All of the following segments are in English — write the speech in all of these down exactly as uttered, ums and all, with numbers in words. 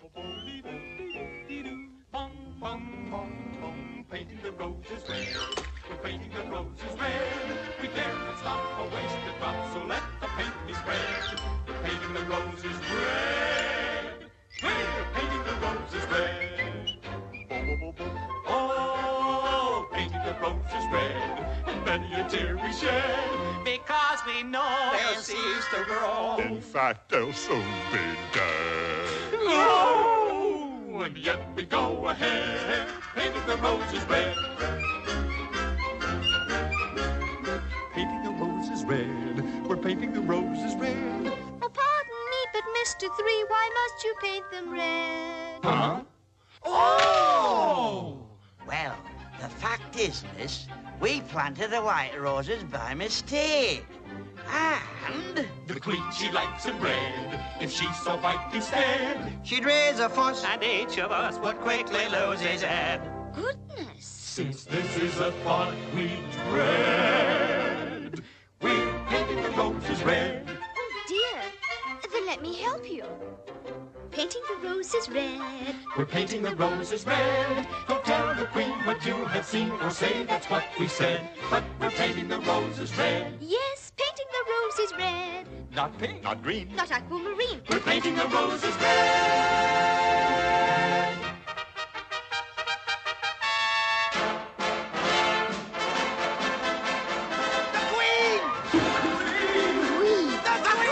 Painting the roses red. We're painting the roses red. We dare not stop or waste a drop, so let the paint be spread. We're painting the roses red. We're painting the roses red. Oh, painting the roses red. And many a tear we shed, because we know they'll cease to grow. In fact, they'll soon be dead. Oh, and yet we go ahead, painting the roses red. Painting the roses red. We're painting the roses red. Oh, pardon me, but Mister Three, why must you paint them red? Huh? Oh! Well, the fact is, miss, we planted the white roses by mistake. And the queen, she likes them red. If she saw white instead, she'd raise a fuss, and each of us would quickly lose his head. Goodness. Since this is a thought we dread, we're painting the roses red. Oh, dear. Then let me help you. Painting the roses red. We're painting the roses red. Don't tell the queen what you have seen or say that's what we said. But we're painting the roses red. Yes, painting the roses red. Not pink. Not green. Not aquamarine. We're painting the roses red. the queen! Queen. The queen!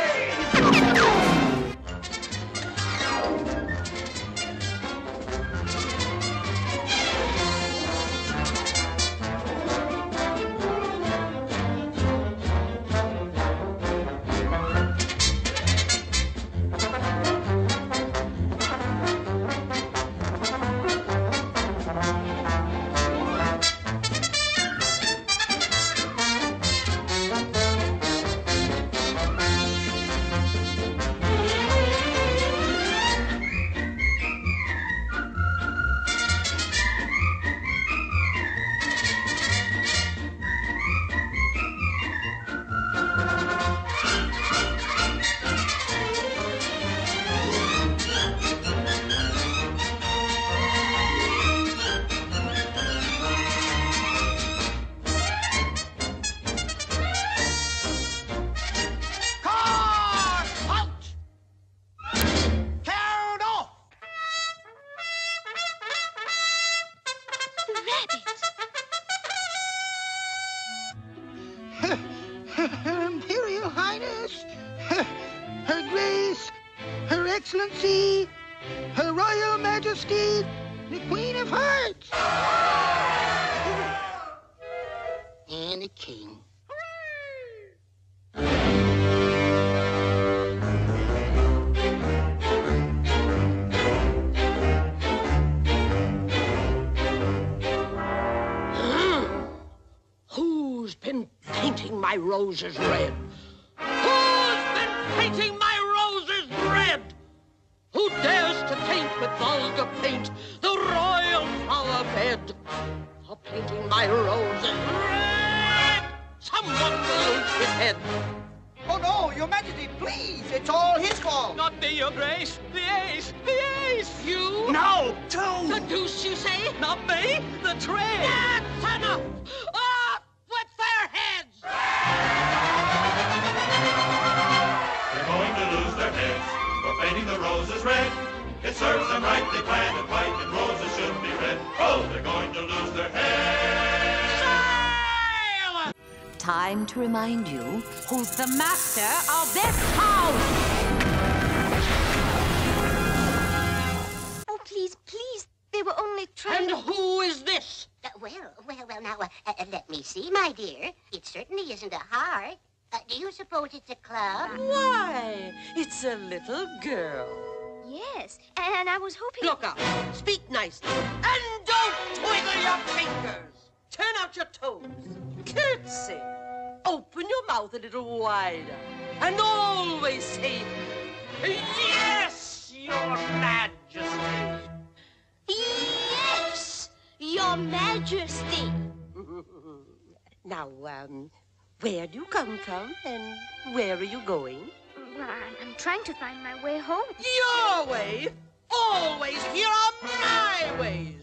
Her Imperial Highness, Her Grace, Her Excellency, Her Royal Majesty, the Queen of Hearts, and the King. Who's been painting my roses red? Who's been painting my roses red? Who dares to taint with vulgar paint the royal flower bed? For painting my roses red, someone will lose his head. Oh, no, Your Majesty, please. It's all his fault. Not me, Your Grace. The ace. The ace. You? No, two. The deuce, you say? Not me. The trade. That's enough. Off with their heads. They're going to lose their heads for painting the roses red. It serves them right. They planted white and roses should be red. Oh, they're going to lose their heads. Time to remind you who's the master of this house! Oh, please, please. They were only trying And who is this? Uh, well, well, well, now, uh, uh, let me see, my dear. It certainly isn't a heart. Uh, do you suppose it's a club? Why, it's a little girl. Yes, and I was hoping... Look up, speak nicely, and don't twiddle your fingers. Turn out your toes, curtsy, open your mouth a little wider, and always say, yes, your majesty. Yes, Your Majesty. Now, um, where do you come from, and where are you going? Well, I'm, I'm trying to find my way home. Your way? Always here are my ways.